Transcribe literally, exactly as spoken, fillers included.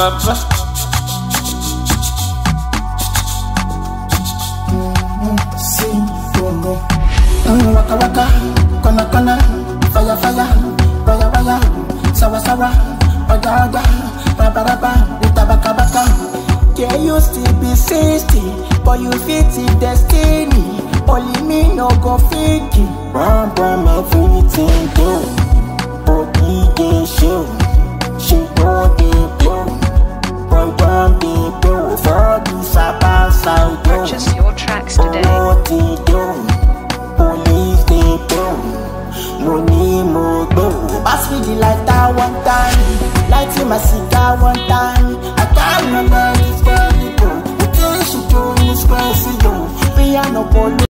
Baba. Waka waka, kona kona, fire fire, fire fire, sawa sawa, oja oja, raba raba, utabaka baka. Can you still be sixty, but you fit in destiny? Only me no go fake it. Bam bam everything do, body dey show, she go dey blow, boy don dey blow for the saba side. Purchase your tracks today. Police they do, money more do. Pass me the lighter one time, lighting my cigar one time. I can't remember this baby bro. The thing she do is crazy.